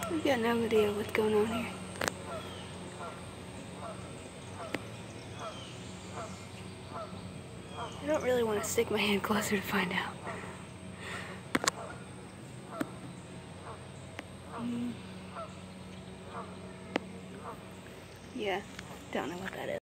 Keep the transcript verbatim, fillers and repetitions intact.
We've got no idea what's going on here. I don't really want to stick my hand closer to find out. Mm. Yeah, don't know what that is.